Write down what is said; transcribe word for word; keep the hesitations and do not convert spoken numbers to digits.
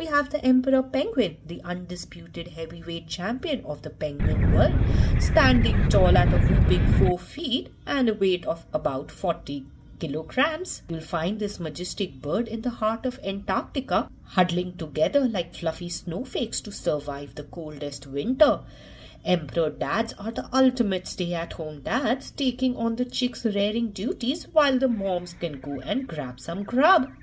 we have the emperor penguin, the undisputed heavyweight champion of the penguin world, standing tall at a whooping four feet and a weight of about forty kilograms. You'll find this majestic bird in the heart of Antarctica, huddling together like fluffy snowflakes to survive the coldest winter. Emperor dads are the ultimate stay-at-home dads, taking on the chicks' rearing duties while the moms can go and grab some grub.